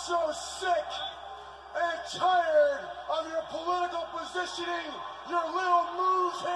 so sick and tired of your political positioning, your little moves